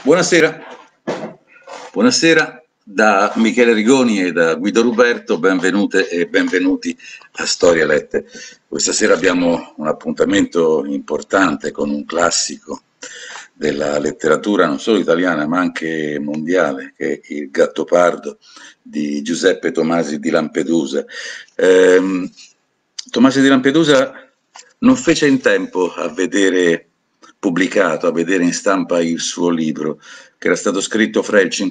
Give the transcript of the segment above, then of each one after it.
Buonasera, buonasera da Michele Rigoni e da Guido Ruberto, benvenute e benvenuti a Storie Lette. Questa sera abbiamo un appuntamento importante con un classico della letteratura non solo italiana ma anche mondiale, che è Il Gattopardo di Giuseppe Tomasi di Lampedusa. Tomasi di Lampedusa non fece in tempo a vedere pubblicato, a vedere in stampa il suo libro, che era stato scritto fra il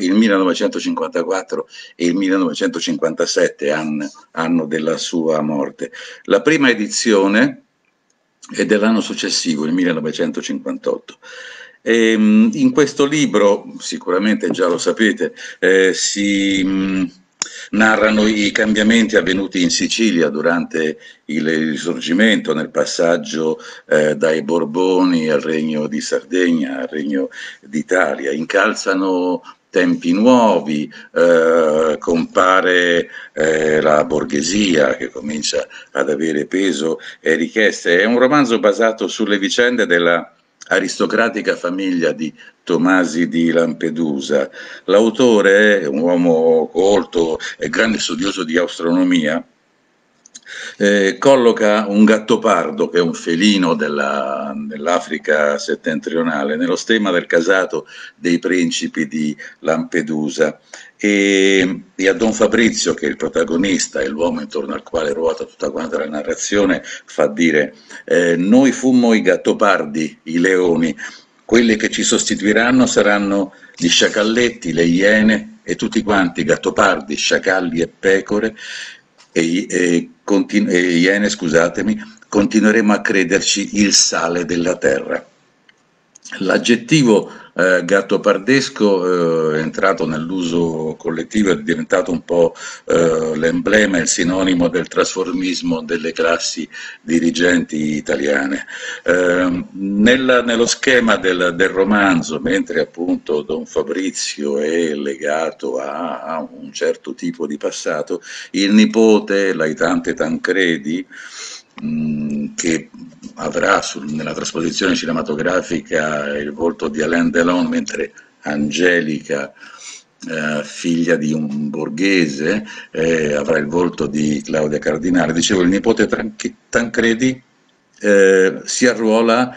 1954 e il 1957, anno della sua morte. La prima edizione è dell'anno successivo, il 1958. In questo libro, sicuramente già lo sapete, si narrano i cambiamenti avvenuti in Sicilia durante il Risorgimento, nel passaggio dai Borboni al Regno di Sardegna, al Regno d'Italia. Incalzano tempi nuovi, compare la borghesia che comincia ad avere peso e richieste. È un romanzo basato sulle vicende della aristocratica famiglia di Tomasi di Lampedusa. L'autore, un uomo colto e grande studioso di astronomia, colloca un gattopardo, che è un felino dell'Africa settentrionale, nello stemma del casato dei principi di Lampedusa, e a Don Fabrizio, che è il protagonista, è l'uomo intorno al quale ruota tutta quanta la narrazione, fa dire noi fummo i gattopardi, i leoni, quelli che ci sostituiranno saranno gli sciacalletti, le iene e tutti quanti, gattopardi, sciacalli e pecore, e iene, scusatemi, continueremo a crederci il sale della terra. L'aggettivo gattopardesco è entrato nell'uso collettivo, è diventato un po' l'emblema, il sinonimo del trasformismo delle classi dirigenti italiane. Nello schema del romanzo, mentre appunto Don Fabrizio è legato a un certo tipo di passato, il nipote, l'aitante Tancredi, che avrà nella trasposizione cinematografica il volto di Alain Delon, mentre Angelica, figlia di un borghese, avrà il volto di Claudia Cardinale. Dicevo, il nipote Tancredi si arruola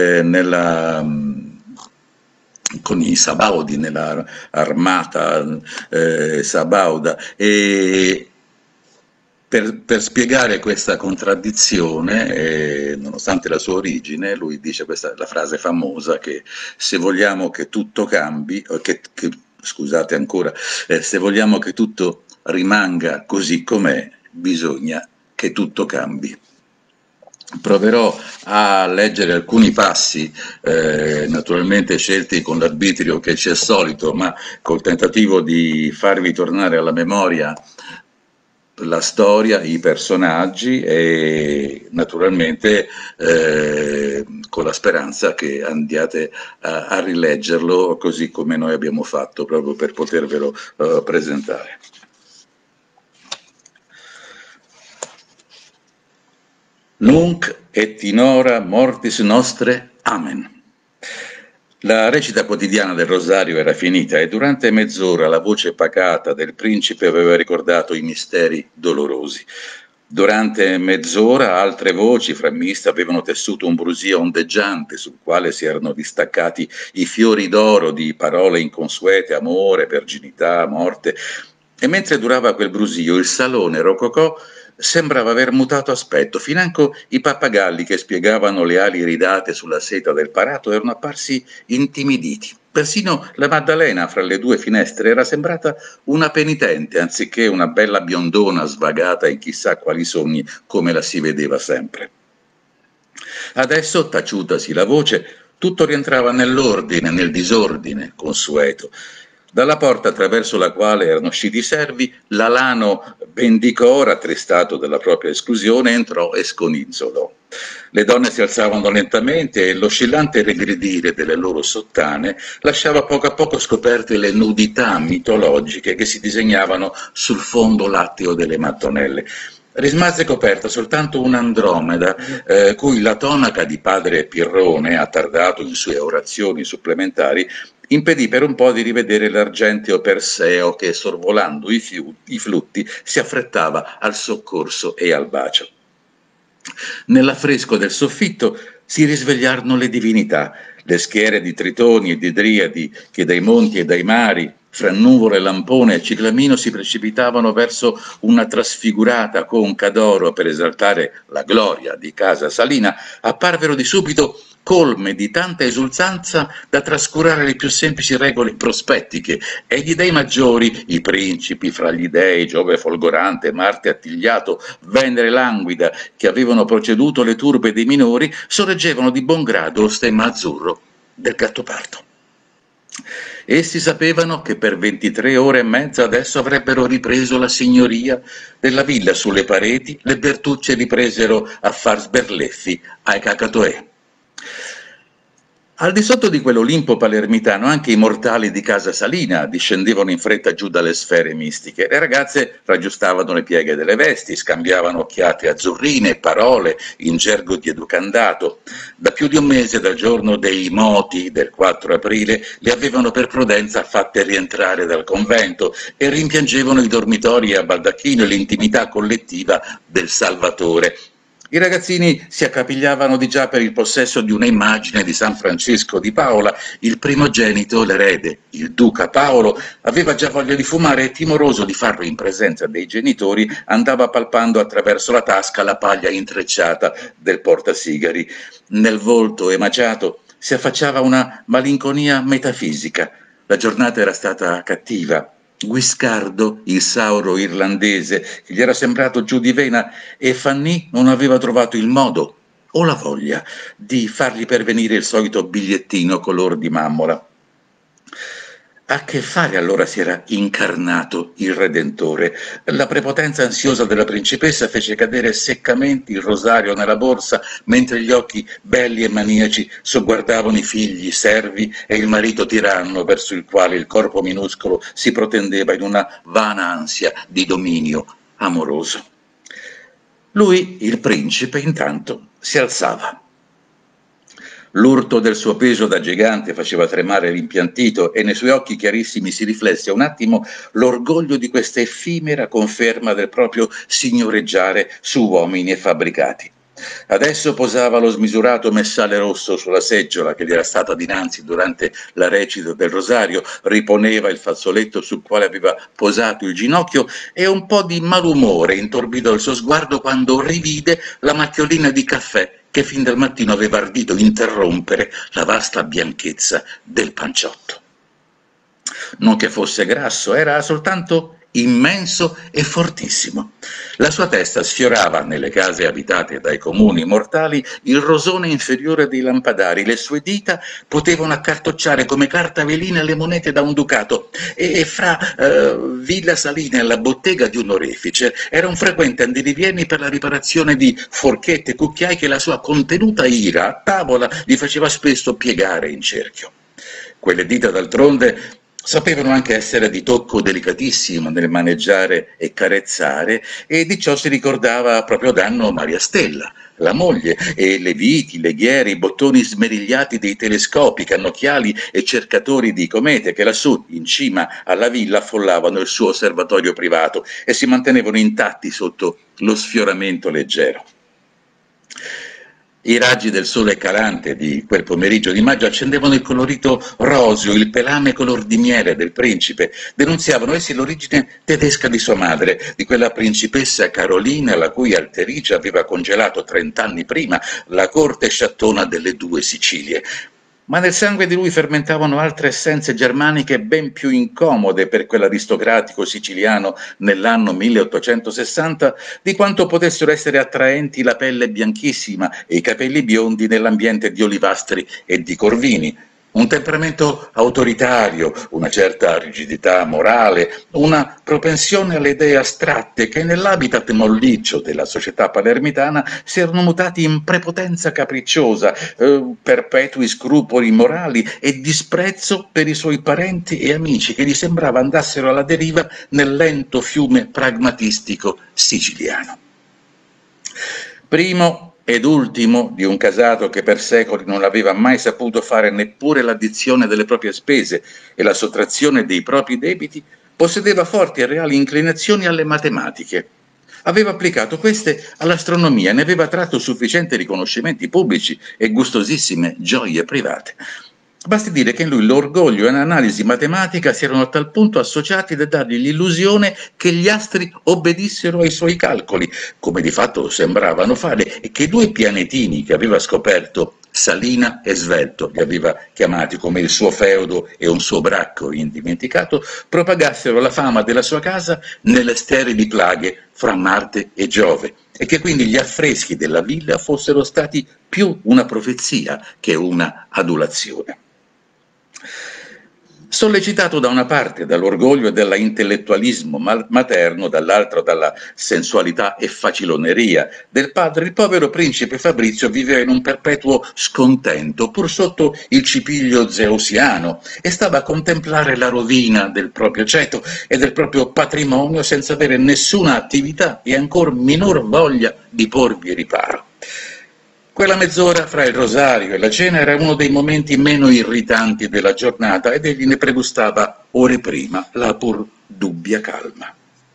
con i Sabaudi, nella armata sabauda, e per spiegare questa contraddizione, nonostante la sua origine, lui dice la frase famosa che se vogliamo che tutto cambi, scusate ancora, se vogliamo che tutto rimanga così com'è, bisogna che tutto cambi. Proverò a leggere alcuni passi, naturalmente scelti con l'arbitrio che ci è solito, ma col tentativo di farvi tornare alla memoria la storia, i personaggi, e naturalmente con la speranza che andiate a rileggerlo così come noi abbiamo fatto, proprio per potervelo presentare. Nunc et in hora mortis nostre, amen. La recita quotidiana del rosario era finita e durante mezz'ora la voce pacata del principe aveva ricordato i misteri dolorosi. Durante mezz'ora altre voci frammiste avevano tessuto un brusio ondeggiante sul quale si erano distaccati i fiori d'oro di parole inconsuete, amore, verginità, morte. E mentre durava quel brusio il salone rococò sembrava aver mutato aspetto, financo i pappagalli che spiegavano le ali iridate sulla seta del parato erano apparsi intimiditi. Persino la Maddalena fra le due finestre era sembrata una penitente, anziché una bella biondona svagata in chissà quali sogni, come la si vedeva sempre. Adesso, taciutasi la voce, tutto rientrava nell'ordine, nel disordine consueto. Dalla porta attraverso la quale erano usciti i servi, l'alano Bendicò, rattristato dalla propria esclusione, entrò e sconizzolò. Le donne si alzavano lentamente e l'oscillante regredire delle loro sottane lasciava a poco scoperte le nudità mitologiche che si disegnavano sul fondo latteo delle mattonelle. Rimase coperta soltanto un'Andromeda, cui la tonaca di padre Pirrone, attardato in sue orazioni supplementari, impedì per un po' di rivedere l'argenteo Perseo che, sorvolando i flutti, si affrettava al soccorso e al bacio. Nell'affresco del soffitto si risvegliarono le divinità, le schiere di Tritoni e di Driadi che dai monti e dai mari, fra nuvole, lampone e ciclamino, si precipitavano verso una trasfigurata conca d'oro per esaltare la gloria di Casa Salina, apparvero di subito colme di tanta esultanza da trascurare le più semplici regole prospettiche, e gli dei maggiori, i principi fra gli dei, Giove folgorante, Marte attigliato, Venere languida, che avevano proceduto le turbe dei minori, sorreggevano di buon grado lo stemma azzurro del Gattopardo. Essi sapevano che per 23 ore e mezza adesso avrebbero ripreso la signoria della villa sulle pareti, le Bertucce ripresero a far sberleffi ai cacatoè. Al di sotto di quell'Olimpo palermitano anche i mortali di Casa Salina discendevano in fretta giù dalle sfere mistiche. Le ragazze raggiustavano le pieghe delle vesti, scambiavano occhiate azzurrine e parole in gergo di educandato. Da più di un mese, dal giorno dei moti del 4 aprile, le avevano per prudenza fatte rientrare dal convento e rimpiangevano i dormitori a baldacchino e l'intimità collettiva del Salvatore. I ragazzini si accapigliavano di già per il possesso di una immagine di San Francesco di Paola. Il primogenito, l'erede, il duca Paolo, aveva già voglia di fumare e, timoroso di farlo in presenza dei genitori, andava palpando attraverso la tasca la paglia intrecciata del portasigari. Nel volto emaciato si affacciava una malinconia metafisica. La giornata era stata cattiva. Guiscardo, il sauro irlandese, che gli era sembrato giù di vena, e Fanny non aveva trovato il modo o la voglia di fargli pervenire il solito bigliettino color di mammola. A che fare allora si era incarnato il Redentore? La prepotenza ansiosa della principessa fece cadere seccamente il rosario nella borsa, mentre gli occhi belli e maniaci sogguardavano i figli, i servi e il marito tiranno, verso il quale il corpo minuscolo si protendeva in una vana ansia di dominio amoroso. Lui, il principe, intanto si alzava. L'urto del suo peso da gigante faceva tremare l'impiantito e nei suoi occhi chiarissimi si riflesse un attimo l'orgoglio di questa effimera conferma del proprio signoreggiare su uomini e fabbricati. Adesso posava lo smisurato messale rosso sulla seggiola che gli era stata dinanzi durante la recita del rosario, riponeva il fazzoletto sul quale aveva posato il ginocchio e un po' di malumore intorbidò il suo sguardo quando rivide la macchiolina di caffè che fin dal mattino aveva ardito interrompere la vasta bianchezza del panciotto. Non che fosse grasso, era soltanto immenso e fortissimo. La sua testa sfiorava, nelle case abitate dai comuni mortali, il rosone inferiore dei lampadari. Le sue dita potevano accartocciare come carta velina le monete da un ducato e fra Villa Salina e la bottega di un orefice era un frequente andirivieni per la riparazione di forchette e cucchiai che la sua contenuta ira a tavola gli faceva spesso piegare in cerchio. Quelle dita, d'altronde, sapevano anche essere di tocco delicatissimo nel maneggiare e carezzare, e di ciò si ricordava a proprio danno Maria Stella, la moglie, e le viti, le ghiere, i bottoni smerigliati dei telescopi, cannocchiali e cercatori di comete che lassù, in cima alla villa, affollavano il suo osservatorio privato e si mantenevano intatti sotto lo sfioramento leggero. I raggi del sole calante di quel pomeriggio di maggio accendevano il colorito roseo, il pelame color di miele del principe. Denunziavano essi l'origine tedesca di sua madre, di quella principessa Carolina la cui alterigia aveva congelato 30 anni prima la corte sciattona delle due Sicilie. Ma nel sangue di lui fermentavano altre essenze germaniche ben più incomode per quell'aristocratico siciliano nell'anno 1860 di quanto potessero essere attraenti la pelle bianchissima e i capelli biondi nell'ambiente di olivastri e di corvini. Un temperamento autoritario, una certa rigidità morale, una propensione alle idee astratte che nell'habitat molliccio della società palermitana si erano mutati in prepotenza capricciosa, perpetui scrupoli morali e disprezzo per i suoi parenti e amici che gli sembrava andassero alla deriva nel lento fiume pragmatistico siciliano. Primo, ed ultimo di un casato che per secoli non aveva mai saputo fare neppure l'addizione delle proprie spese e la sottrazione dei propri debiti, possedeva forti e reali inclinazioni alle matematiche. Aveva applicato queste all'astronomia, ne aveva tratto sufficienti riconoscimenti pubblici e gustosissime gioie private. Basti dire che in lui l'orgoglio e l'analisi matematica si erano a tal punto associati da dargli l'illusione che gli astri obbedissero ai suoi calcoli, come di fatto sembravano fare, e che i due pianetini che aveva scoperto, Salina e Svelto, li aveva chiamati come il suo feudo e un suo bracco indimenticato, propagassero la fama della sua casa nelle sterili plaghe fra Marte e Giove, e che quindi gli affreschi della villa fossero stati più una profezia che una adulazione. Sollecitato da una parte dall'orgoglio e dall'intellettualismo materno, dall'altra dalla sensualità e faciloneria del padre, il povero principe Fabrizio viveva in un perpetuo scontento, pur sotto il cipiglio zeusiano, e stava a contemplare la rovina del proprio ceto e del proprio patrimonio senza avere nessuna attività e ancor minor voglia di porvi riparo. Quella mezz'ora fra il rosario e la cena era uno dei momenti meno irritanti della giornata ed egli ne pregustava ore prima la pur dubbia calma.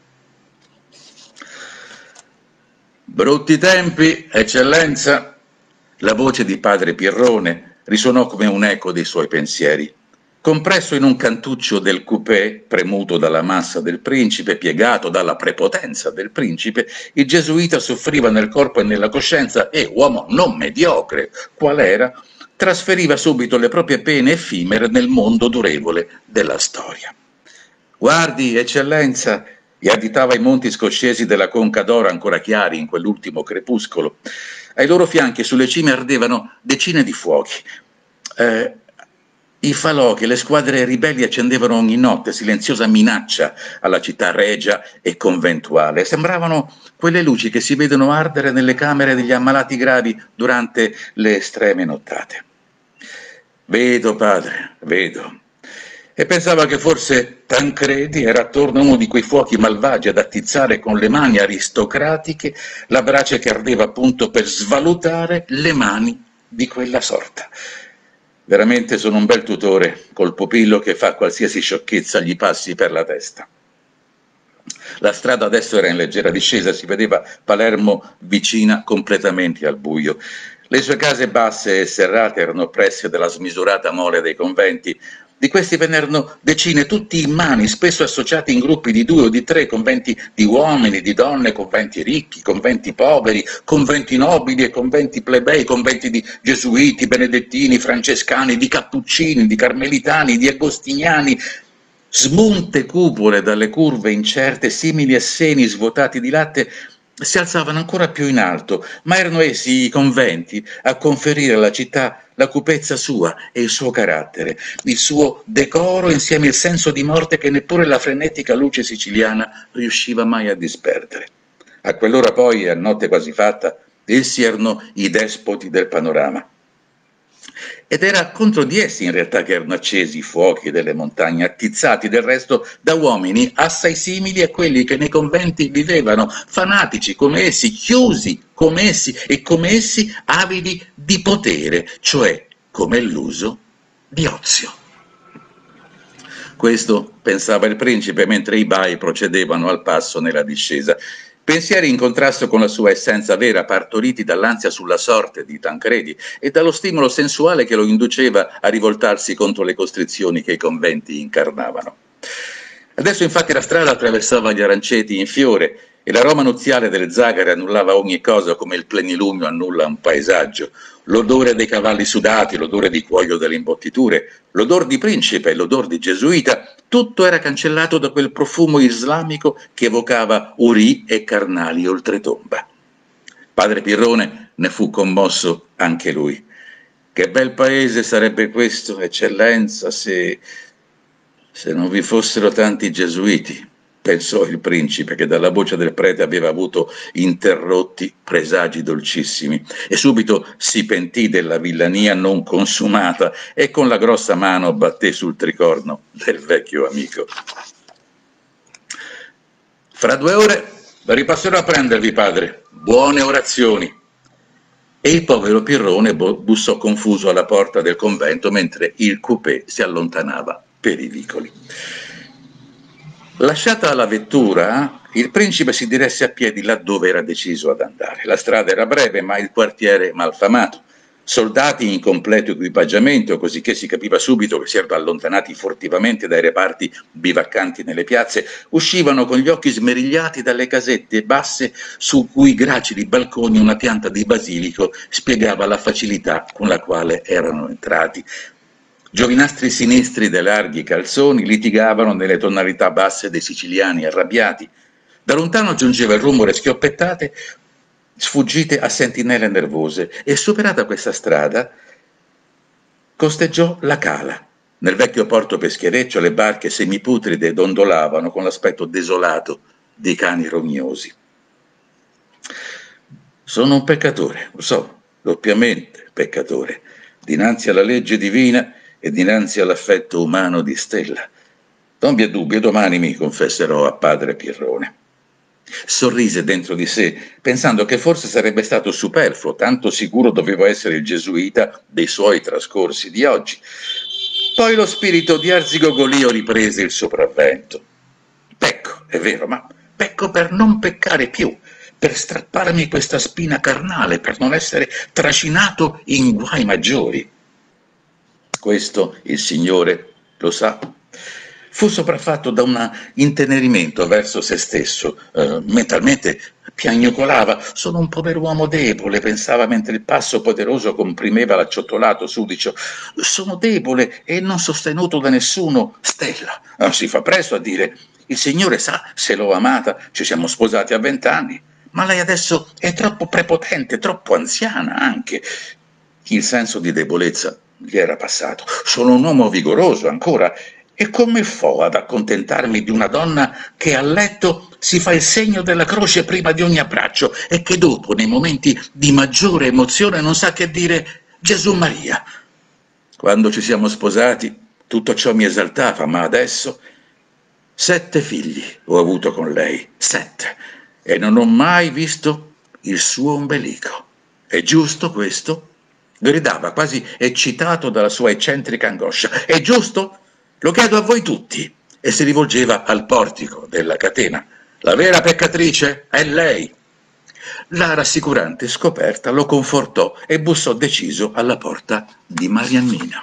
Brutti tempi, eccellenza. La voce di padre Pirrone risuonò come un eco dei suoi pensieri. Compresso in un cantuccio del coupé, premuto dalla massa del principe, piegato dalla prepotenza del principe, il gesuita soffriva nel corpo e nella coscienza e, uomo non mediocre qual era, trasferiva subito le proprie pene effimere nel mondo durevole della storia. Guardi, eccellenza, e additava i monti scoscesi della Conca d'Oro ancora chiari in quell'ultimo crepuscolo. Ai loro fianchi sulle cime ardevano decine di fuochi. I falò che le squadre ribelli accendevano ogni notte, silenziosa minaccia alla città regia e conventuale. Sembravano quelle luci che si vedono ardere nelle camere degli ammalati gravi durante le estreme nottate. Vedo, padre, vedo. E pensava che forse Tancredi era attorno a uno di quei fuochi malvagi ad attizzare con le mani aristocratiche la brace che ardeva appunto per svalutare le mani di quella sorta. Veramente sono un bel tutore, col pupillo che fa qualsiasi sciocchezza gli passi per la testa. La strada adesso era in leggera discesa, si vedeva Palermo vicina completamente al buio. Le sue case basse e serrate erano oppresse dalla smisurata mole dei conventi. Di questi ve n'erano decine, tutti immani, spesso associati in gruppi di 2 o di 3, conventi di uomini, di donne, conventi ricchi, conventi poveri, conventi nobili e conventi plebei, conventi di gesuiti, benedettini, francescani, di cappuccini, di carmelitani, di agostiniani, smunte cupole dalle curve incerte, simili a seni svuotati di latte, si alzavano ancora più in alto, ma erano essi i conventi a conferire alla città la cupezza sua e il suo carattere, il suo decoro insieme al senso di morte che neppure la frenetica luce siciliana riusciva mai a disperdere. A quell'ora poi, a notte quasi fatta, essi erano i despoti del panorama. Ed era contro di essi in realtà che erano accesi i fuochi delle montagne, attizzati del resto da uomini assai simili a quelli che nei conventi vivevano, fanatici come essi, chiusi come essi e come essi avidi di potere, cioè come l'uso di ozio. Questo pensava il principe mentre i bai procedevano al passo nella discesa. Pensieri in contrasto con la sua essenza vera, partoriti dall'ansia sulla sorte di Tancredi e dallo stimolo sensuale che lo induceva a rivoltarsi contro le costrizioni che i conventi incarnavano. Adesso infatti la strada attraversava gli aranceti in fiore e l'aroma nuziale delle zagare annullava ogni cosa come il plenilunio annulla un paesaggio. L'odore dei cavalli sudati, l'odore di cuoio delle imbottiture, l'odor di principe e l'odor di gesuita, tutto era cancellato da quel profumo islamico che evocava urì e carnali oltretomba. Padre Pirrone ne fu commosso anche lui. Che bel paese sarebbe questo, eccellenza, se non vi fossero tanti gesuiti, pensò il principe, che dalla voce del prete aveva avuto interrotti presagi dolcissimi, e subito si pentì della villania non consumata e con la grossa mano batté sul tricorno del vecchio amico. Fra 2 ore ripasserò a prendervi, padre. Buone orazioni. e il povero Pirrone bussò confuso alla porta del convento mentre il coupé si allontanava per i vicoli. Lasciata la vettura, il principe si diresse a piedi laddove era deciso ad andare. La strada era breve, ma il quartiere malfamato. Soldati in completo equipaggiamento, cosicché si capiva subito che si erano allontanati furtivamente dai reparti bivaccanti nelle piazze, uscivano con gli occhi smerigliati dalle casette basse su cui gracili balconi una pianta di basilico spiegava la facilità con la quale erano entrati. Giovinastri sinistri dai larghi calzoni litigavano nelle tonalità basse dei siciliani arrabbiati. Da lontano giungeva il rumore schioppettate sfuggite a sentinelle nervose e, superata questa strada, costeggiò la cala. Nel vecchio porto peschereccio le barche semiputride dondolavano con l'aspetto desolato dei cani rognosi. Sono un peccatore, lo so, doppiamente peccatore, dinanzi alla legge divina e dinanzi all'affetto umano di Stella. Non vi è dubbio, domani mi confesserò a padre Pirrone. Sorrise dentro di sé, pensando che forse sarebbe stato superfluo, tanto sicuro doveva essere il gesuita dei suoi trascorsi di oggi. Poi lo spirito di Arzigogolio riprese il sopravvento. Pecco, è vero, ma pecco per non peccare più, per strapparmi questa spina carnale, per non essere trascinato in guai maggiori. Questo il Signore lo sa. Fu sopraffatto da un intenerimento verso se stesso, mentalmente piagnucolava. Sono un pover'uomo debole, pensava mentre il passo poderoso comprimeva l'acciottolato sudicio. Sono debole e non sostenuto da nessuno. Stella, si fa presto a dire, il Signore sa se l'ho amata, ci siamo sposati a 20 anni, ma lei adesso è troppo prepotente, troppo anziana anche. Il senso di debolezza gli era passato. Sono un uomo vigoroso ancora, e come fo ad accontentarmi di una donna che a letto si fa il segno della croce prima di ogni abbraccio e che dopo, nei momenti di maggiore emozione, non sa che dire Gesù Maria? Quando ci siamo sposati tutto ciò mi esaltava, ma adesso 7 figli ho avuto con lei, 7, e non ho mai visto il suo ombelico. È giusto questo? Gridava, quasi eccitato dalla sua eccentrica angoscia. È giusto? Lo chiedo a voi tutti, e si rivolgeva al portico della catena. La vera peccatrice è lei. La rassicurante scoperta lo confortò e bussò deciso alla porta di Mariannina.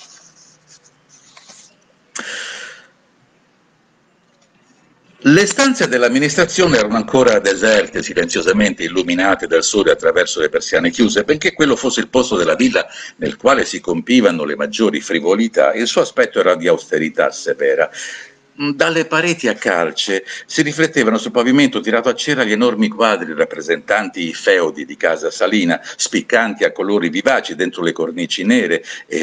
Le stanze dell'amministrazione erano ancora deserte, silenziosamente illuminate dal sole attraverso le persiane chiuse. Benché quello fosse il posto della villa nel quale si compivano le maggiori frivolità, il suo aspetto era di austerità severa. Dalle pareti a calce si riflettevano sul pavimento tirato a cera gli enormi quadri rappresentanti i feudi di casa Salina, spiccanti a colori vivaci dentro le cornici nere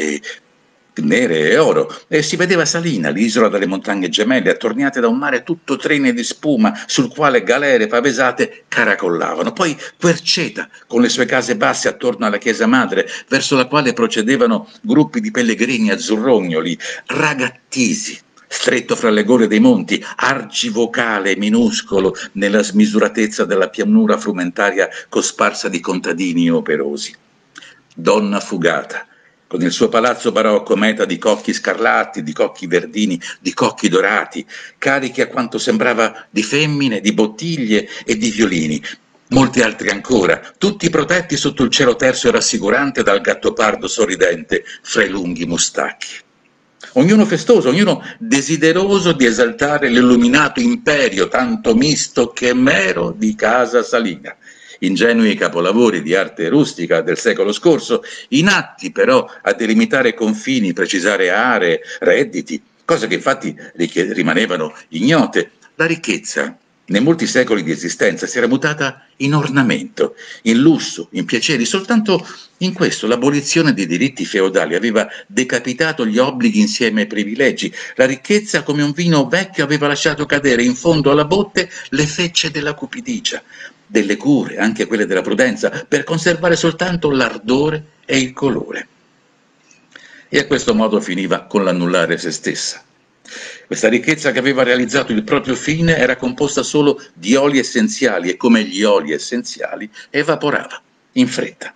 e oro, e si vedeva Salina, l'isola dalle montagne gemelle, attorniate da un mare tutto trene di spuma, sul quale galere pavesate caracollavano. Poi Querceta, con le sue case basse attorno alla chiesa madre, verso la quale procedevano gruppi di pellegrini azzurrognoli, ragattisi, stretto fra le gole dei monti, argivocale e minuscolo nella smisuratezza della pianura frumentaria cosparsa di contadini operosi. Donna fugata, con il suo palazzo barocco meta di cocchi scarlatti, di cocchi verdini, di cocchi dorati, carichi a quanto sembrava di femmine, di bottiglie e di violini. Molti altri ancora, tutti protetti sotto il cielo terso e rassicurante dal gattopardo sorridente fra i lunghi mustacchi. Ognuno festoso, ognuno desideroso di esaltare l'illuminato imperio, tanto misto che mero, di casa Salina. Ingenui capolavori di arte rustica del secolo scorso, inatti però a delimitare confini, precisare aree, redditi, cose che infatti rimanevano ignote. La ricchezza, nei molti secoli di esistenza, si era mutata in ornamento, in lusso, in piaceri. Soltanto in questo l'abolizione dei diritti feudali aveva decapitato gli obblighi insieme ai privilegi. La ricchezza, come un vino vecchio, aveva lasciato cadere in fondo alla botte le fecce della cupidigia, delle cure, anche quelle della prudenza, per conservare soltanto l'ardore e il colore. E a questo modo finiva con l'annullare se stessa. Questa ricchezza che aveva realizzato il proprio fine era composta solo di oli essenziali e come gli oli essenziali evaporava in fretta.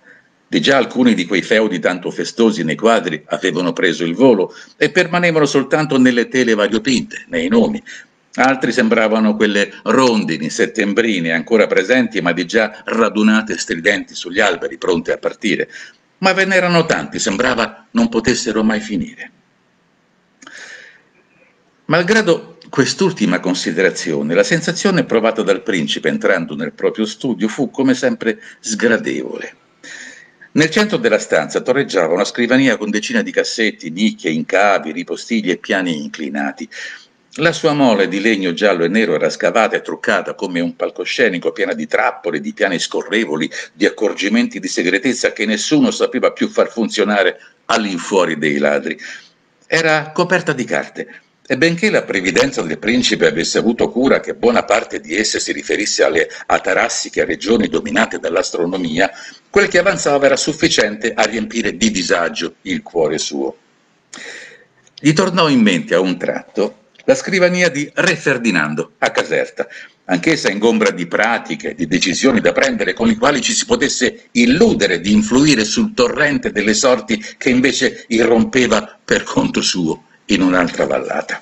Di già alcuni di quei feudi tanto festosi nei quadri avevano preso il volo e permanevano soltanto nelle tele variopinte, nei nomi. Altri sembravano quelle rondini settembrine ancora presenti ma di già radunate stridenti sugli alberi, pronte a partire. Ma ve n'erano tanti, sembrava non potessero mai finire. Malgrado quest'ultima considerazione, la sensazione provata dal principe entrando nel proprio studio fu come sempre sgradevole. Nel centro della stanza torreggiava una scrivania con decine di cassetti, nicchie, incavi, ripostigli e piani inclinati. La sua mole di legno giallo e nero era scavata e truccata come un palcoscenico, piena di trappole, di piani scorrevoli, di accorgimenti di segretezza che nessuno sapeva più far funzionare all'infuori dei ladri. Era coperta di carte. E benché la previdenza del principe avesse avuto cura che buona parte di esse si riferisse alle atarassiche regioni dominate dall'astronomia, quel che avanzava era sufficiente a riempire di disagio il cuore suo. Gli tornò in mente a un tratto la scrivania di Re Ferdinando a Caserta, anch'essa ingombra di pratiche, di decisioni da prendere con le quali ci si potesse illudere di influire sul torrente delle sorti che invece irrompeva per conto suo in un'altra vallata.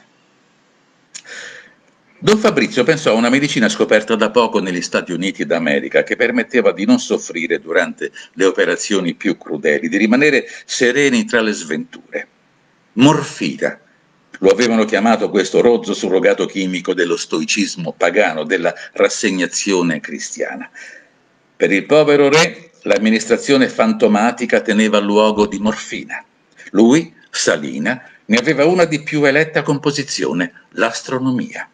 Don Fabrizio pensò a una medicina scoperta da poco negli Stati Uniti d'America che permetteva di non soffrire durante le operazioni più crudeli, di rimanere sereni tra le sventure. Morfina. Lo avevano chiamato questo rozzo surrogato chimico dello stoicismo pagano, della rassegnazione cristiana. Per il povero re l'amministrazione fantomatica teneva luogo di morfina. Lui, Salina, ne aveva una di più eletta composizione, l'astronomia.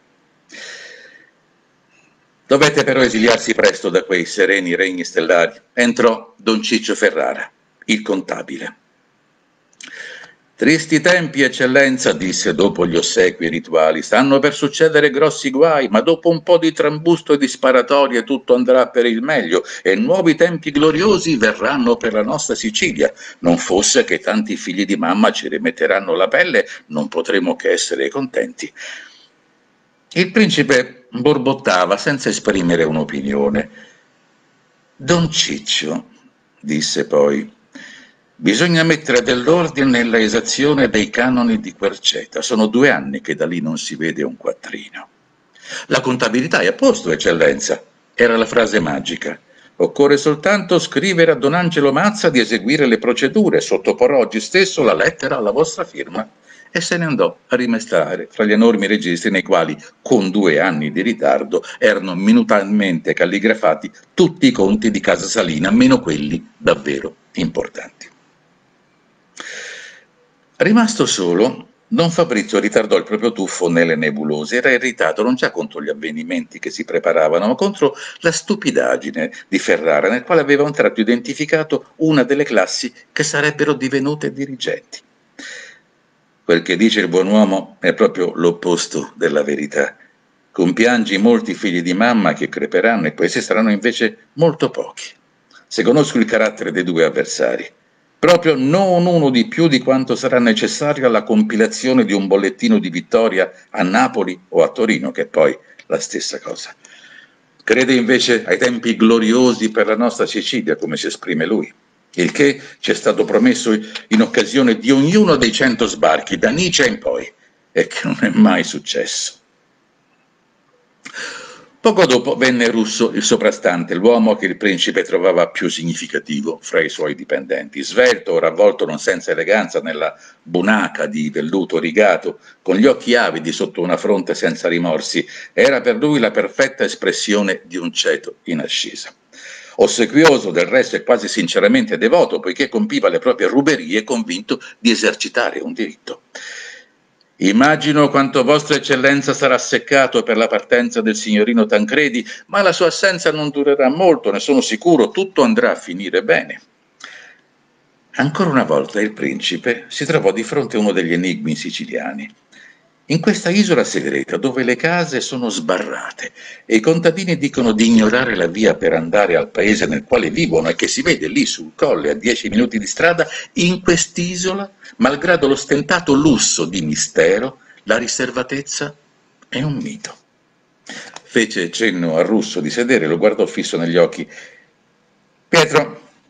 Dovette però esiliarsi presto da quei sereni regni stellari. Entrò Don Ciccio Ferrara, il contabile. Tristi tempi, eccellenza, disse dopo gli ossequi rituali, stanno per succedere grossi guai, ma dopo un po' di trambusto e di sparatorie tutto andrà per il meglio e nuovi tempi gloriosi verranno per la nostra Sicilia. Non fosse che tanti figli di mamma ci rimetteranno la pelle, non potremo che essere contenti. Il principe borbottava senza esprimere un'opinione. Don Ciccio, disse poi, bisogna mettere dell'ordine nella esazione dei canoni di Querceta. Sono 2 anni che da lì non si vede un quattrino. La contabilità è a posto, eccellenza, era la frase magica. Occorre soltanto scrivere a Don Angelo Mazza di eseguire le procedure, sottoporrò oggi stesso la lettera alla vostra firma. E se ne andò a rimestare fra gli enormi registri nei quali, con 2 anni di ritardo, erano minutalmente calligrafati tutti i conti di Casa Salina, meno quelli davvero importanti. Rimasto solo, Don Fabrizio ritardò il proprio tuffo nelle nebulose. Era irritato non già contro gli avvenimenti che si preparavano, ma contro la stupidaggine di Ferrara, nel quale aveva un tratto identificato una delle classi che sarebbero divenute dirigenti. Quel che dice il buon uomo è proprio l'opposto della verità. Compiangi molti figli di mamma che creperanno e questi saranno invece molto pochi. Se conosco il carattere dei 2 avversari, proprio non uno di più di quanto sarà necessario alla compilazione di un bollettino di vittoria a Napoli o a Torino, che è poi la stessa cosa. Crede invece ai tempi gloriosi per la nostra Sicilia, come si esprime lui, il che ci è stato promesso in occasione di ognuno dei 100 sbarchi, da Nice in poi, e che non è mai successo. Poco dopo venne Russo, il soprastante, l'uomo che il principe trovava più significativo fra i suoi dipendenti. Svelto, ravvolto non senza eleganza nella bunaca di velluto rigato, con gli occhi avidi sotto una fronte senza rimorsi, era per lui la perfetta espressione di un ceto in ascesa. Ossequioso del resto e quasi sinceramente devoto, poiché compiva le proprie ruberie convinto di esercitare un diritto. Immagino quanto vostra eccellenza sarà seccato per la partenza del signorino Tancredi, ma la sua assenza non durerà molto, ne sono sicuro, tutto andrà a finire bene. Ancora una volta il principe si trovò di fronte a uno degli enigmi siciliani. In questa isola segreta, dove le case sono sbarrate e i contadini dicono di ignorare la via per andare al paese nel quale vivono e che si vede lì sul colle a 10 minuti di strada, in quest'isola, malgrado lo stentato lusso di mistero, la riservatezza è un mito. Fece cenno al Russo di sedere, lo guardò fisso negli occhi. Pietro,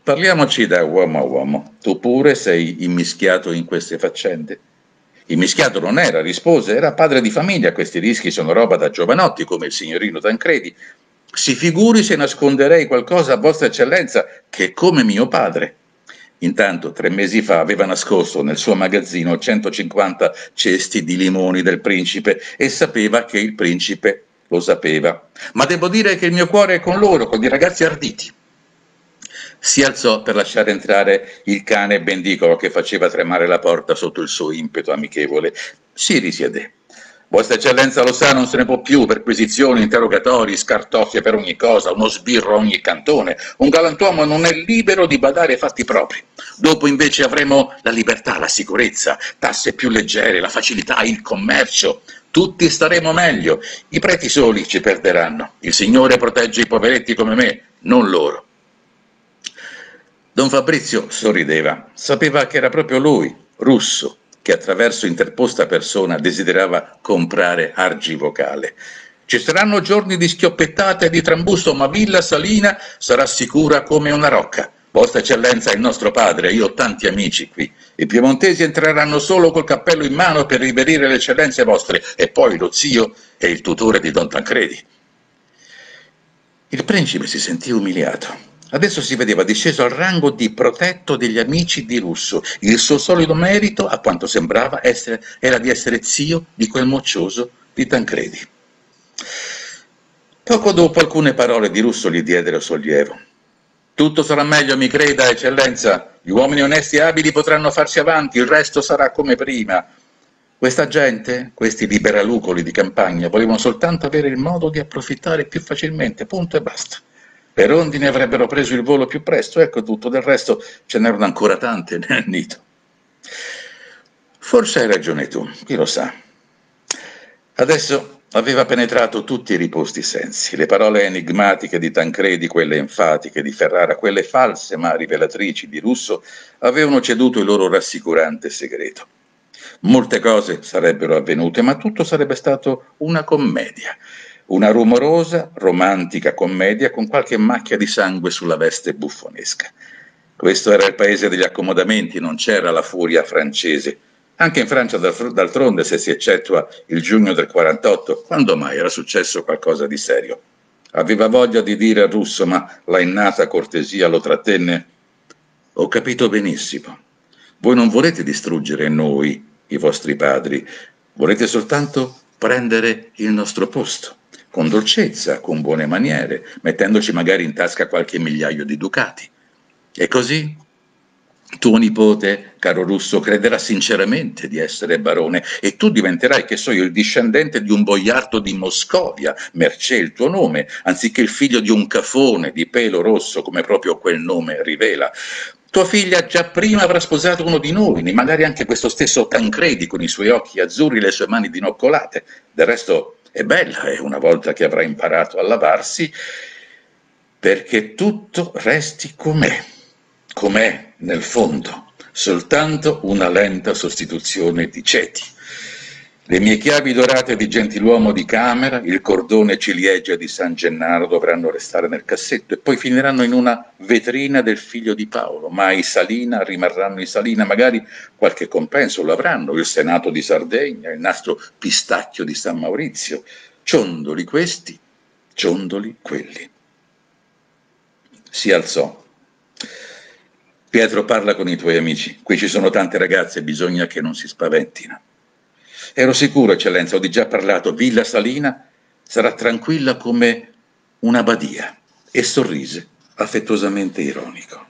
Parliamoci da uomo a uomo. Tu pure sei immischiato in queste faccende? Immischiato non era, rispose, era padre di famiglia, questi rischi sono roba da giovanotti, come il signorino Tancredi. Si figuri se nasconderei qualcosa a vostra eccellenza, che è come mio padre. Intanto, 3 mesi fa, aveva nascosto nel suo magazzino 150 cesti di limoni del principe e sapeva che il principe lo sapeva. Ma devo dire che il mio cuore è con loro, con i ragazzi arditi. Si alzò per lasciare entrare il cane bendicolo che faceva tremare la porta sotto il suo impeto amichevole. Si risiedé. Vostra eccellenza lo sa, non se ne può più, perquisizioni, interrogatori, scartoffie per ogni cosa, uno sbirro a ogni cantone. Un galantuomo non è libero di badare ai fatti propri. Dopo invece avremo la libertà, la sicurezza, tasse più leggere, la facilità, il commercio. Tutti staremo meglio. I preti soli ci perderanno. Il Signore protegge i poveretti come me, non loro. Don Fabrizio sorrideva. Sapeva che era proprio lui, Russo, che attraverso interposta persona desiderava comprare Argivocale. Ci saranno giorni di schioppettate e di trambusto, ma Villa Salina sarà sicura come una rocca. Vostra eccellenza è il nostro padre, io ho tanti amici qui. I piemontesi entreranno solo col cappello in mano per riverire le eccellenze vostre, e poi lo zio è il tutore di Don Tancredi. Il principe si sentì umiliato. Adesso si vedeva disceso al rango di protetto degli amici di Russo. Il suo solido merito, a quanto sembrava, era di essere zio di quel moccioso di Tancredi. Poco dopo alcune parole di Russo gli diedero sollievo. Tutto sarà meglio, mi creda, eccellenza. Gli uomini onesti e abili potranno farsi avanti, il resto sarà come prima. Questa gente, questi liberalucoli di campagna, volevano soltanto avere il modo di approfittare più facilmente, punto e basta. Per Rondine avrebbero preso il volo più presto, ecco tutto, del resto ce n'erano ancora tante nel nido. Forse hai ragione tu, chi lo sa. Adesso aveva penetrato tutti i riposti sensi, le parole enigmatiche di Tancredi, quelle enfatiche di Ferrara, quelle false ma rivelatrici di Russo, avevano ceduto il loro rassicurante segreto. Molte cose sarebbero avvenute, ma tutto sarebbe stato una commedia. Una rumorosa, romantica commedia con qualche macchia di sangue sulla veste buffonesca. Questo era il paese degli accomodamenti, non c'era la furia francese. Anche in Francia, d'altronde, se si eccettua il giugno del 48, quando mai era successo qualcosa di serio? Aveva voglia di dire al Russo, ma la innata cortesia lo trattenne. Ho capito benissimo. Voi non volete distruggere noi, i vostri padri, volete soltanto prendere il nostro posto. Con dolcezza, con buone maniere, mettendoci magari in tasca qualche migliaio di ducati. E così tuo nipote, caro Russo, crederà sinceramente di essere barone e tu diventerai, che so io, il discendente di un boiardo di Moscovia, mercé il tuo nome, anziché il figlio di un cafone di pelo rosso, come proprio quel nome rivela. Tua figlia già prima avrà sposato uno di noi, magari anche questo stesso Tancredi con i suoi occhi azzurri e le sue mani dinoccolate. Del resto è bella, una volta che avrà imparato a lavarsi, perché tutto resti com'è nel fondo, soltanto una lenta sostituzione di ceti. Le mie chiavi dorate di gentiluomo di camera, il cordone ciliegia di San Gennaro dovranno restare nel cassetto e poi finiranno in una vetrina del figlio di Paolo, ma i Salina rimarranno i Salina, magari qualche compenso lo avranno, il Senato di Sardegna, il nastro pistacchio di San Maurizio, ciondoli questi, ciondoli quelli. Si alzò. Pietro, parla con i tuoi amici, qui ci sono tante ragazze, bisogna che non si spaventino. Ero sicuro, eccellenza, ho di già parlato, Villa Salina sarà tranquilla come una badia, e sorrise, affettuosamente ironico.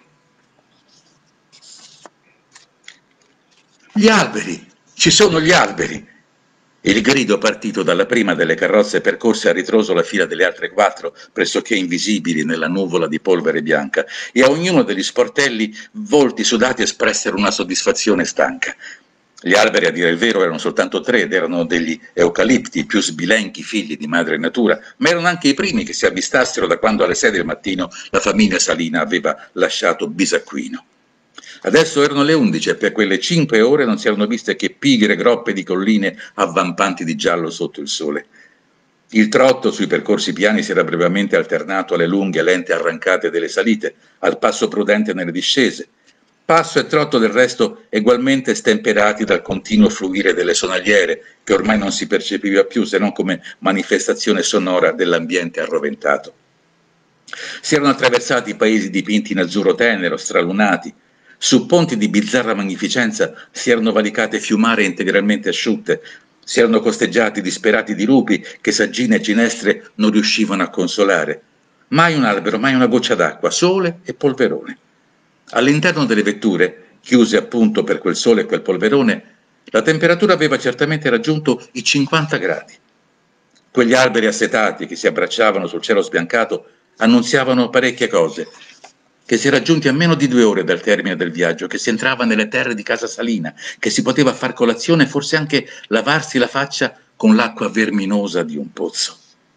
Gli alberi, ci sono gli alberi! Il grido partito dalla prima delle carrozze percorse a ritroso la fila delle altre 4, pressoché invisibili nella nuvola di polvere bianca, e a ognuno degli sportelli volti sudati espressero una soddisfazione stanca. Gli alberi, a dire il vero, erano soltanto 3 ed erano degli eucalipti, i più sbilenchi figli di madre natura, ma erano anche i primi che si avvistassero da quando alle 6 del mattino la famiglia Salina aveva lasciato Bisacquino. Adesso erano le 11 e per quelle 5 ore non si erano viste che pigre groppe di colline avvampanti di giallo sotto il sole. Il trotto sui percorsi piani si era brevemente alternato alle lunghe e lente arrancate delle salite, al passo prudente nelle discese. Passo e trotto del resto egualmente stemperati dal continuo fluire delle sonagliere, che ormai non si percepiva più se non come manifestazione sonora dell'ambiente arroventato. Si erano attraversati paesi dipinti in azzurro tenero, stralunati. Su ponti di bizzarra magnificenza si erano valicate fiumare integralmente asciutte, si erano costeggiati disperati di lupi che saggine e ginestre non riuscivano a consolare. Mai un albero, mai una goccia d'acqua, sole e polverone. All'interno delle vetture, chiuse appunto per quel sole e quel polverone, la temperatura aveva certamente raggiunto i 50 gradi. Quegli alberi assetati che si abbracciavano sul cielo sbiancato annunziavano parecchie cose, che si era giunti a meno di 2 ore dal termine del viaggio, che si entrava nelle terre di Casa Salina, che si poteva far colazione e forse anche lavarsi la faccia con l'acqua verminosa di un pozzo.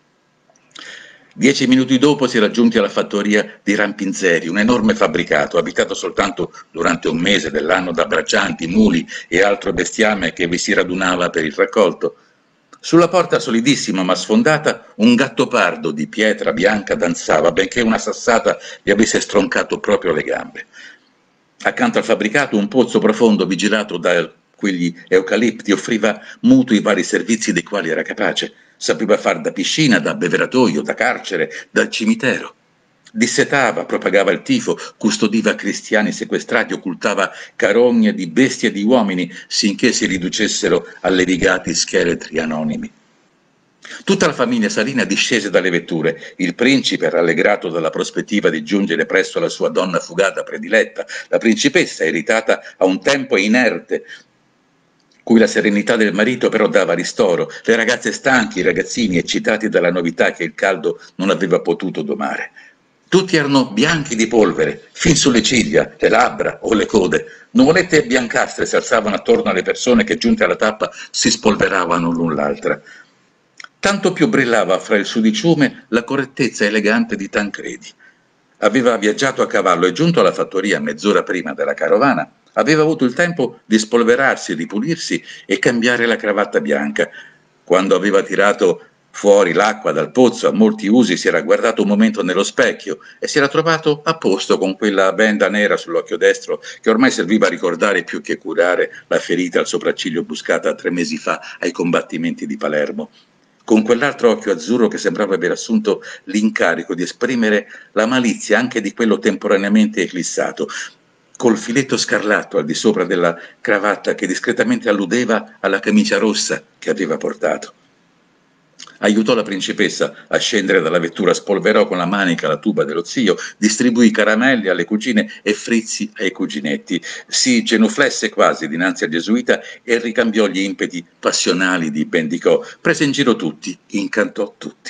10 minuti dopo si era giunti alla fattoria di Rampinzeri, un enorme fabbricato abitato soltanto durante un mese dell'anno da braccianti, muli e altro bestiame che vi si radunava per il raccolto. Sulla porta solidissima ma sfondata un gattopardo di pietra bianca danzava, benché una sassata gli avesse stroncato proprio le gambe. Accanto al fabbricato un pozzo profondo vigilato da quegli eucalipti offriva mutuo i vari servizi dei quali era capace. Sapeva far da piscina, da abbeveratoio, da carcere, da cimitero. Dissetava, propagava il tifo, custodiva cristiani sequestrati, occultava carogne di bestie e di uomini, sinché si riducessero a levigati scheletri anonimi. Tutta la famiglia Salina discese dalle vetture. Il principe, rallegrato dalla prospettiva di giungere presto alla sua donna fugata prediletta, la principessa, irritata a un tempo inerte, cui la serenità del marito però dava ristoro, le ragazze stanchi, i ragazzini eccitati dalla novità che il caldo non aveva potuto domare. Tutti erano bianchi di polvere, fin sulle ciglia, le labbra o le code. Nuvolette biancastre si alzavano attorno alle persone che, giunte alla tappa, si spolveravano l'un l'altra. Tanto più brillava fra il sudiciume la correttezza elegante di Tancredi. Aveva viaggiato a cavallo e, giunto alla fattoria mezz'ora prima della carovana, aveva avuto il tempo di spolverarsi, ripulirsi e cambiare la cravatta bianca. Quando aveva tirato fuori l'acqua dal pozzo, a molti usi, si era guardato un momento nello specchio e si era trovato a posto con quella benda nera sull'occhio destro che ormai serviva a ricordare più che curare la ferita al sopracciglio buscata 3 mesi fa ai combattimenti di Palermo. Con quell'altro occhio azzurro che sembrava aver assunto l'incarico di esprimere la malizia anche di quello temporaneamente eclissato, col filetto scarlatto al di sopra della cravatta che discretamente alludeva alla camicia rossa che aveva portato. Aiutò la principessa a scendere dalla vettura, spolverò con la manica la tuba dello zio, distribuì caramelli alle cugine e frizzi ai cuginetti, si genuflesse quasi dinanzi al gesuita e ricambiò gli impeti passionali di Bendicò, prese in giro tutti, incantò tutti.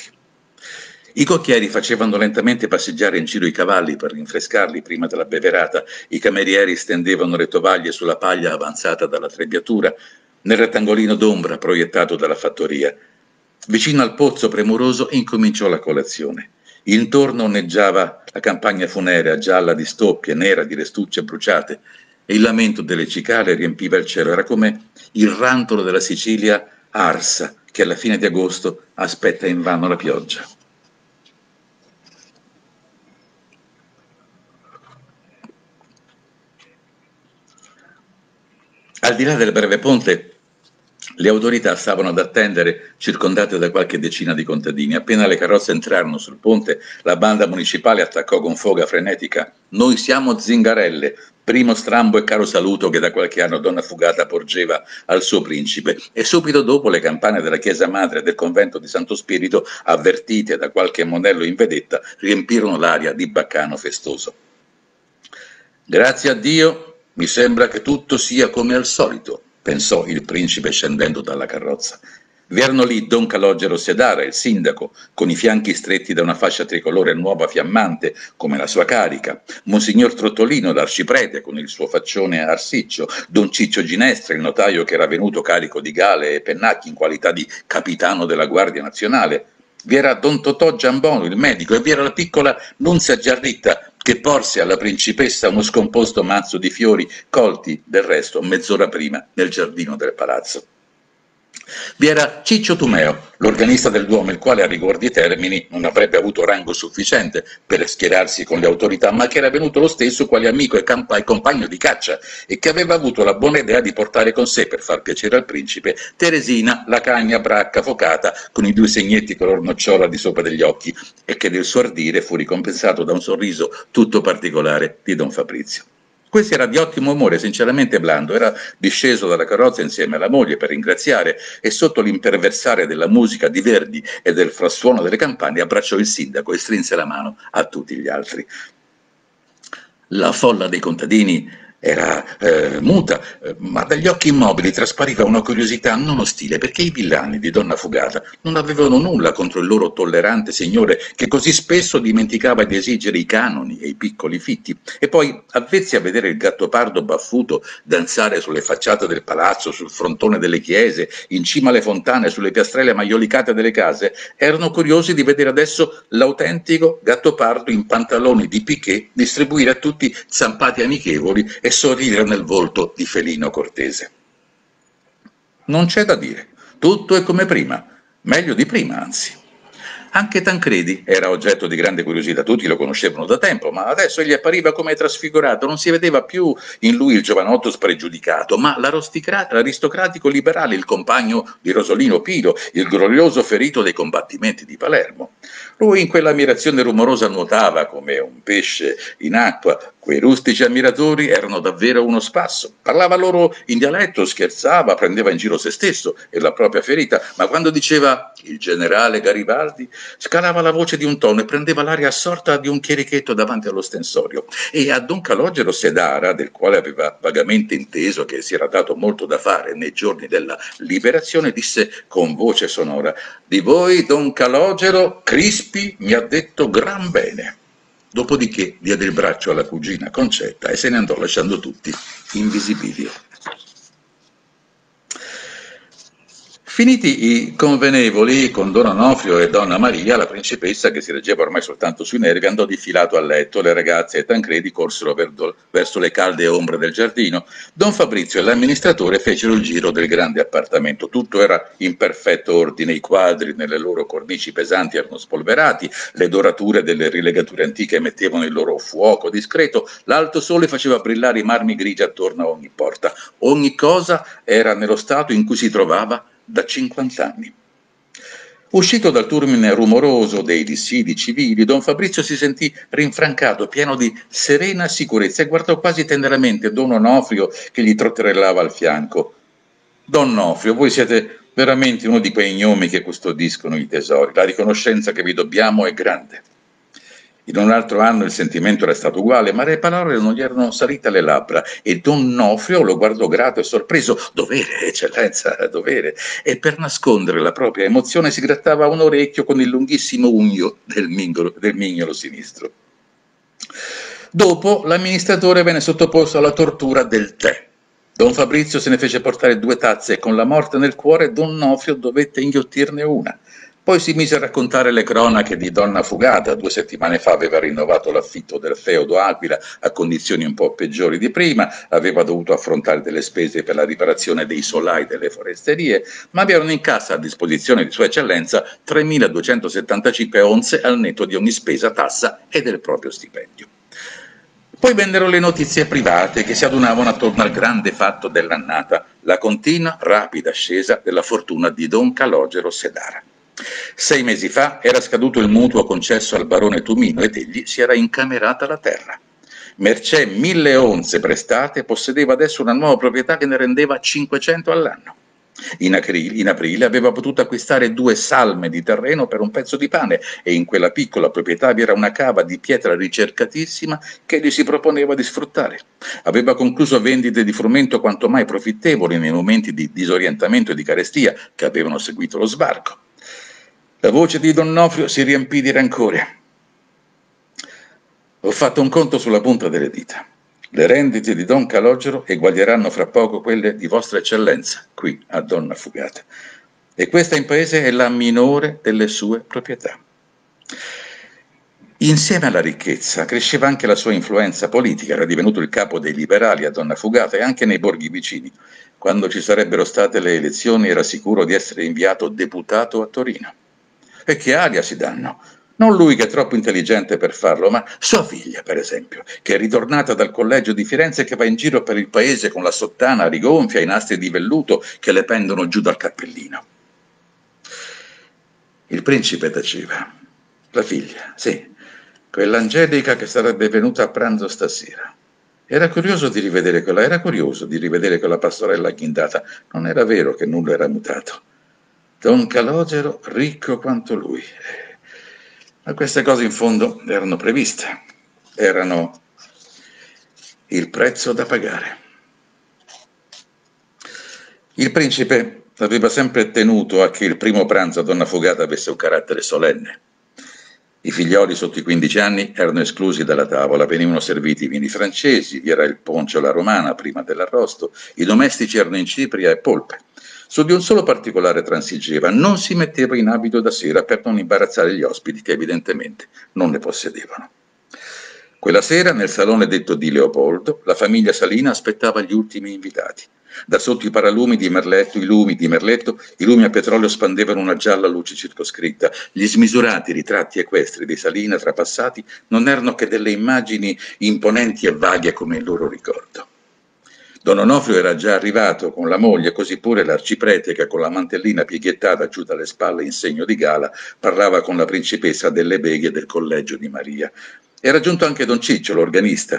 I cocchieri facevano lentamente passeggiare in giro i cavalli per rinfrescarli prima della beverata, i camerieri stendevano le tovaglie sulla paglia avanzata dalla trebbiatura, nel rettangolino d'ombra proiettato dalla fattoria. Vicino al pozzo premuroso incominciò la colazione. Intorno onneggiava la campagna funerea gialla di stoppie, nera di restucce bruciate, e il lamento delle cicale riempiva il cielo. Era come il rantolo della Sicilia arsa, che alla fine di agosto aspetta invano la pioggia. Al di là del breve ponte, le autorità stavano ad attendere, circondate da qualche decina di contadini. Appena le carrozze entrarono sul ponte, la banda municipale attaccò con foga frenetica: «Noi siamo Zingarelle», primo strambo e caro saluto che da qualche anno donna fugata porgeva al suo principe, e subito dopo le campane della chiesa madre del convento di Santo Spirito, avvertite da qualche monello in vedetta, riempirono l'aria di baccano festoso. «Grazie a Dio, mi sembra che tutto sia come al solito», pensò il principe scendendo dalla carrozza. Vi erano lì Don Calogero Sedara, il sindaco, con i fianchi stretti da una fascia tricolore nuova fiammante, come la sua carica, Monsignor Trottolino, l'arciprete, con il suo faccione arsiccio, Don Ciccio Ginestra, il notaio che era venuto carico di gale e pennacchi in qualità di capitano della Guardia Nazionale. Vi era Don Totò Giambono, il medico, e vi era la piccola Nunzia Giarritta, che porse alla principessa uno scomposto mazzo di fiori, colti, del resto, mezz'ora prima, nel giardino del palazzo. Vi era Ciccio Tumeo, l'organista del Duomo, il quale a riguardi termini non avrebbe avuto rango sufficiente per schierarsi con le autorità, ma che era venuto lo stesso quale amico e compagno di caccia e che aveva avuto la buona idea di portare con sé, per far piacere al principe, Teresina, la cagna bracca focata con i 2 segnetti color nocciola di sopra degli occhi, e che del suo ardire fu ricompensato da un sorriso tutto particolare di Don Fabrizio. Questo era di ottimo umore, sinceramente blando, era disceso dalla carrozza insieme alla moglie per ringraziare e sotto l'imperversare della musica di Verdi e del frastuono delle campane abbracciò il sindaco e strinse la mano a tutti gli altri. La folla dei contadini era muta, ma dagli occhi immobili traspariva una curiosità non ostile, perché i villani di Donna Fugata non avevano nulla contro il loro tollerante signore, che così spesso dimenticava di esigere i canoni e i piccoli fitti, e poi, avvezzi a vedere il Gattopardo baffuto danzare sulle facciate del palazzo, sul frontone delle chiese, in cima alle fontane, sulle piastrelle maiolicate delle case, erano curiosi di vedere adesso l'autentico Gattopardo in pantaloni di piqué distribuire a tutti zampati amichevoli e sorridere nel volto di felino cortese. Non c'è da dire, tutto è come prima, meglio di prima anzi. Anche Tancredi era oggetto di grande curiosità, tutti lo conoscevano da tempo, ma adesso egli appariva come trasfigurato, non si vedeva più in lui il giovanotto spregiudicato, ma l'aristocratico liberale, il compagno di Rosolino Pilo, il glorioso ferito dei combattimenti di Palermo. Lui in quell'ammirazione rumorosa nuotava come un pesce in acqua. Quei rustici ammiratori erano davvero uno spasso. Parlava loro in dialetto, scherzava, prendeva in giro se stesso e la propria ferita, ma quando diceva il generale Garibaldi, scalava la voce di un tono e prendeva l'aria assorta di un chierichetto davanti allo stensorio. E a Don Calogero Sedara, del quale aveva vagamente inteso che si era dato molto da fare nei giorni della liberazione, disse con voce sonora: «Di voi, Don Calogero, Crispi mi ha detto gran bene». Dopodiché diede il braccio alla cugina Concetta e se ne andò lasciando tutti invisibili. Finiti i convenevoli con Don Onofrio e Donna Maria, la principessa, che si reggeva ormai soltanto sui nervi, andò difilato a letto. Le ragazze e Tancredi corsero verso le calde ombre del giardino. Don Fabrizio e l'amministratore fecero il giro del grande appartamento. Tutto era in perfetto ordine, i quadri nelle loro cornici pesanti erano spolverati, le dorature delle rilegature antiche mettevano il loro fuoco discreto, l'alto sole faceva brillare i marmi grigi attorno a ogni porta. Ogni cosa era nello stato in cui si trovava da 50 anni. Uscito dal turbine rumoroso dei dissidi civili, Don Fabrizio si sentì rinfrancato, pieno di serena sicurezza, e guardò quasi teneramente Don Onofrio che gli trotterellava al fianco. Don Onofrio, voi siete veramente uno di quei gnomi che custodiscono i tesori. La riconoscenza che vi dobbiamo è grande. In un altro anno il sentimento era stato uguale, ma le parole non gli erano salite alle labbra e Don Onofrio lo guardò grato e sorpreso. «Dovere, eccellenza, dovere!» E per nascondere la propria emozione si grattava un orecchio con il lunghissimo unghio del mignolo sinistro. Dopo l'amministratore venne sottoposto alla tortura del tè. Don Fabrizio se ne fece portare 2 tazze e con la morte nel cuore Don Onofrio dovette inghiottirne una. Poi si mise a raccontare le cronache di Donna Fugata. 2 settimane fa aveva rinnovato l'affitto del feudo Aquila a condizioni un po' peggiori di prima, aveva dovuto affrontare delle spese per la riparazione dei solai delle foresterie, ma avevano in cassa a disposizione di Sua Eccellenza 3.275 onze al netto di ogni spesa, tassa e del proprio stipendio. Poi vennero le notizie private che si adunavano attorno al grande fatto dell'annata, la continua rapida ascesa della fortuna di Don Calogero Sedara. 6 mesi fa era scaduto il mutuo concesso al barone Tumino ed egli si era incamerata la terra. Mercé 1.000 onze prestate, possedeva adesso una nuova proprietà che ne rendeva 500 all'anno. In aprile aveva potuto acquistare 2 salme di terreno per un pezzo di pane e in quella piccola proprietà vi era una cava di pietra ricercatissima che gli si proponeva di sfruttare. Aveva concluso vendite di frumento quanto mai profittevoli nei momenti di disorientamento e di carestia che avevano seguito lo sbarco. La voce di Don Onofrio si riempì di rancore. Ho fatto un conto sulla punta delle dita. Le rendite di Don Calogero eguaglieranno fra poco quelle di Vostra Eccellenza, qui a Donna Fugata. E questa in paese è la minore delle sue proprietà. Insieme alla ricchezza cresceva anche la sua influenza politica, era divenuto il capo dei liberali a Donna Fugata e anche nei borghi vicini. Quando ci sarebbero state le elezioni era sicuro di essere inviato deputato a Torino. E che aria si danno! Non lui che è troppo intelligente per farlo, ma sua figlia, per esempio, che è ritornata dal collegio di Firenze e che va in giro per il paese con la sottana rigonfia e i nastri di velluto che le pendono giù dal cappellino. Il principe taceva. La figlia, sì, quell'Angelica che sarebbe venuta a pranzo stasera. Era curioso di rivedere quella pastorella agghindata. Non era vero che nulla era mutato. Don Calogero ricco quanto lui. Ma queste cose in fondo erano previste, erano il prezzo da pagare. Il principe aveva sempre tenuto a che il primo pranzo a Donna Fugata avesse un carattere solenne. I figlioli sotto i 15 anni erano esclusi dalla tavola, venivano serviti vini francesi, vi era il poncio alla romana prima dell'arrosto, i domestici erano in cipria e polpe. Su di un solo particolare transigeva, non si metteva in abito da sera per non imbarazzare gli ospiti che evidentemente non ne possedevano. Quella sera, nel salone detto di Leopoldo, la famiglia Salina aspettava gli ultimi invitati. Da sotto i paralumi di Merletto, i lumi a petrolio spandevano una gialla luce circoscritta. Gli smisurati ritratti equestri dei Salina trapassati non erano che delle immagini imponenti e vaghe come il loro ricordo. Don Onofrio era già arrivato con la moglie, così pure l'arciprete che con la mantellina pieghettata giù dalle spalle in segno di gala parlava con la principessa delle beghe del collegio di Maria. Era giunto anche Don Ciccio, l'organista,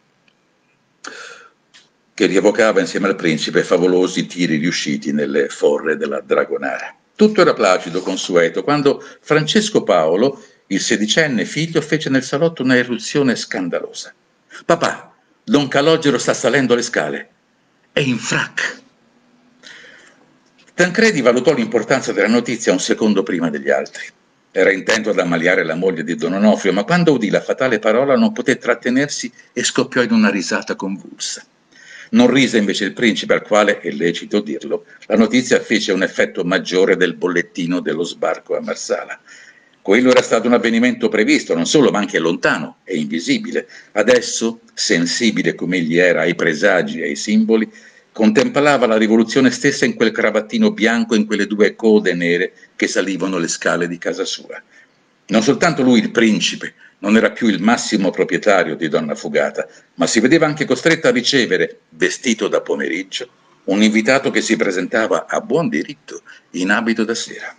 che rievocava insieme al principe favolosi tiri riusciti nelle forre della Dragonara. Tutto era placido, consueto, quando Francesco Paolo, il 16enne figlio, fece nel salotto una irruzione scandalosa. «Papà, Don Calogero sta salendo le scale. È in frac!» Tancredi valutò l'importanza della notizia un secondo prima degli altri. Era intento ad ammaliare la moglie di Don Onofrio, ma quando udì la fatale parola non poté trattenersi e scoppiò in una risata convulsa. Non rise invece il principe, al quale, è lecito dirlo, la notizia fece un effetto maggiore del bollettino dello sbarco a Marsala. Quello era stato un avvenimento previsto, non solo, ma anche lontano e invisibile. Adesso, sensibile come egli era ai presagi e ai simboli, contemplava la rivoluzione stessa in quel cravattino bianco e in quelle due code nere che salivano le scale di casa sua. Non soltanto lui, il principe, non era più il massimo proprietario di Donna Fugata, ma si vedeva anche costretto a ricevere, vestito da pomeriggio, un invitato che si presentava a buon diritto in abito da sera.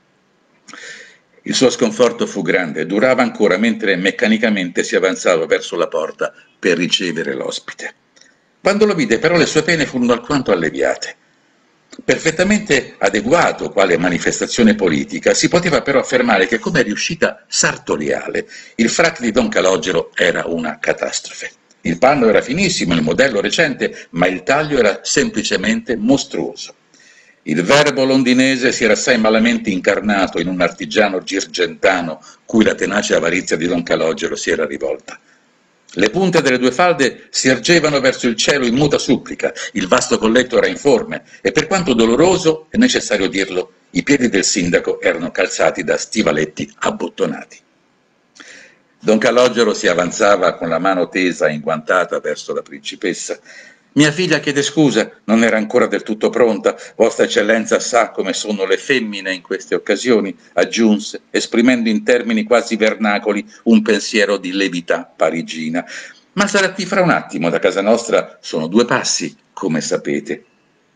Il suo sconforto fu grande e durava ancora mentre meccanicamente si avanzava verso la porta per ricevere l'ospite. Quando lo vide però le sue pene furono alquanto alleviate. Perfettamente adeguato quale manifestazione politica, si poteva però affermare che come riuscita sartoriale il frac di Don Calogero era una catastrofe. Il panno era finissimo, il modello recente, ma il taglio era semplicemente mostruoso. Il verbo londinese si era assai malamente incarnato in un artigiano girgentano cui la tenace avarizia di Don Calogero si era rivolta. Le punte delle due falde si ergevano verso il cielo in muta supplica, il vasto colletto era informe e per quanto doloroso, è necessario dirlo, i piedi del sindaco erano calzati da stivaletti abbottonati. Don Calogero si avanzava con la mano tesa e inguantata verso la principessa. «Mia figlia chiede scusa, non era ancora del tutto pronta. Vostra eccellenza sa come sono le femmine in queste occasioni», aggiunse, esprimendo in termini quasi vernacoli un pensiero di levità parigina. «Ma sarà qui fra un attimo, da casa nostra sono 2 passi, come sapete».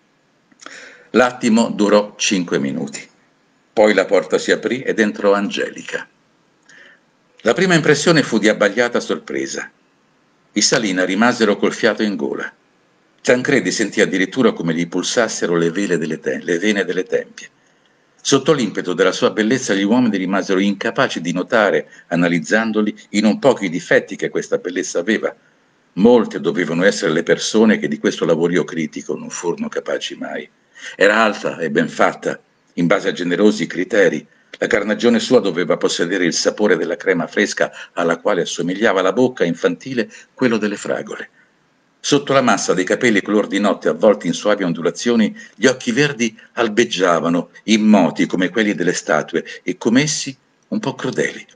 L'attimo durò 5 minuti. Poi la porta si aprì ed entrò Angelica. La prima impressione fu di abbagliata sorpresa. I Salina rimasero col fiato in gola. Tancredi sentì addirittura come gli pulsassero le vene delle tempie. Sotto l'impeto della sua bellezza gli uomini rimasero incapaci di notare, analizzandoli, i non pochi difetti che questa bellezza aveva. Molte dovevano essere le persone che di questo lavorio critico non furono capaci mai. Era alta e ben fatta, in base a generosi criteri. La carnagione sua doveva possedere il sapore della crema fresca alla quale assomigliava la bocca infantile quello delle fragole. Sotto la massa dei capelli color di notte avvolti in suavi ondulazioni, gli occhi verdi albeggiavano, immoti come quelli delle statue e come essi un po' crudeli.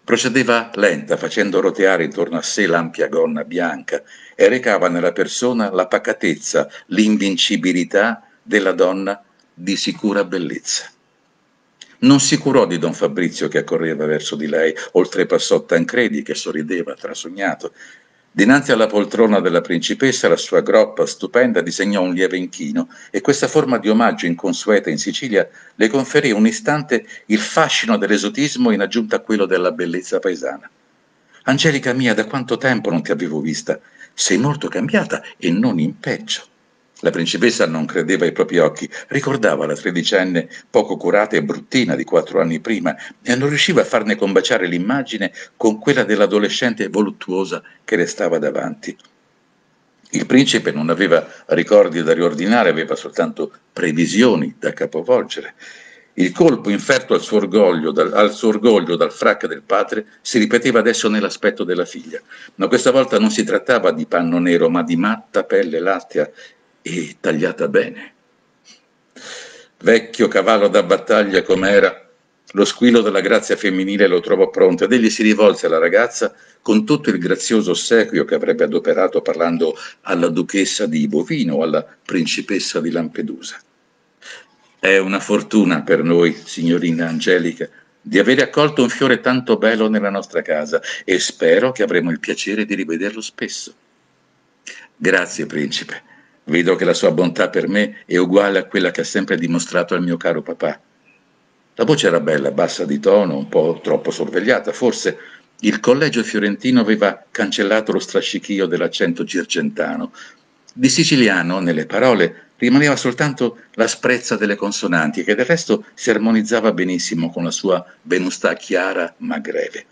Procedeva lenta, facendo roteare intorno a sé l'ampia gonna bianca e recava nella persona la pacatezza, l'invincibilità della donna di sicura bellezza. Non si curò di don Fabrizio che accorreva verso di lei, oltrepassò Tancredi che sorrideva, trasognato. Dinanzi alla poltrona della principessa la sua groppa stupenda disegnò un lieve inchino e questa forma di omaggio inconsueta in Sicilia le conferì un istante il fascino dell'esotismo in aggiunta a quello della bellezza paesana. Angelica mia, da quanto tempo non ti avevo vista? Sei molto cambiata e non in peggio. La principessa non credeva ai propri occhi, ricordava la tredicenne poco curata e bruttina di 4 anni prima e non riusciva a farne combaciare l'immagine con quella dell'adolescente voluttuosa che le stava davanti. Il principe non aveva ricordi da riordinare, aveva soltanto previsioni da capovolgere. Il colpo inferto al suo orgoglio dal frac del padre si ripeteva adesso nell'aspetto della figlia, ma questa volta non si trattava di panno nero, ma di matta pelle lattea e tagliata bene. Vecchio cavallo da battaglia com'era, lo squillo della grazia femminile lo trovò pronto ed egli si rivolse alla ragazza con tutto il grazioso ossequio che avrebbe adoperato parlando alla duchessa di Bovino o alla principessa di Lampedusa. È una fortuna per noi, signorina Angelica, di avere accolto un fiore tanto bello nella nostra casa e spero che avremo il piacere di rivederlo spesso. Grazie, principe. Vedo che la sua bontà per me è uguale a quella che ha sempre dimostrato al mio caro papà. La voce era bella, bassa di tono, un po' troppo sorvegliata. Forse il collegio fiorentino aveva cancellato lo strascichio dell'accento circentano. Di siciliano, nelle parole, rimaneva soltanto l'asprezza delle consonanti, che del resto si armonizzava benissimo con la sua venustà chiara ma greve.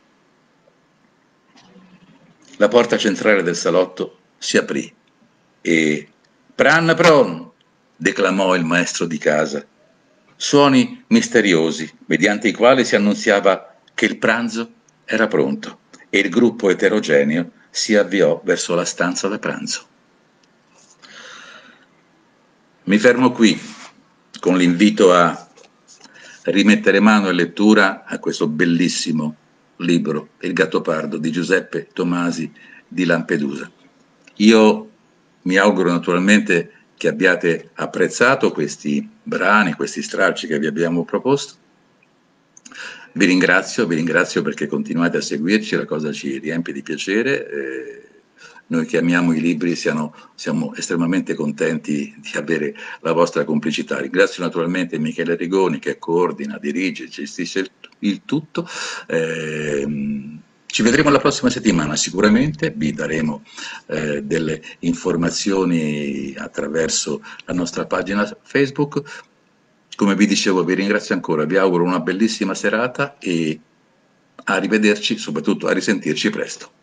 La porta centrale del salotto si aprì e «Pran pron!» declamò il maestro di casa. Suoni misteriosi, mediante i quali si annunziava che il pranzo era pronto e il gruppo eterogeneo si avviò verso la stanza da pranzo. Mi fermo qui con l'invito a rimettere mano in lettura a questo bellissimo libro, Il Gattopardo di Giuseppe Tomasi di Lampedusa. Io mi auguro naturalmente che abbiate apprezzato questi brani, questi stralci che vi abbiamo proposto. Vi ringrazio perché continuate a seguirci, la cosa ci riempie di piacere. Noi che amiamo i libri siamo estremamente contenti di avere la vostra complicità. Ringrazio naturalmente Michele Rigoni che coordina, dirige, gestisce il tutto. Ci vedremo la prossima settimana, sicuramente vi daremo delle informazioni attraverso la nostra pagina Facebook. Come vi dicevo, vi ringrazio ancora, vi auguro una bellissima serata e a rivederci, soprattutto a risentirci presto.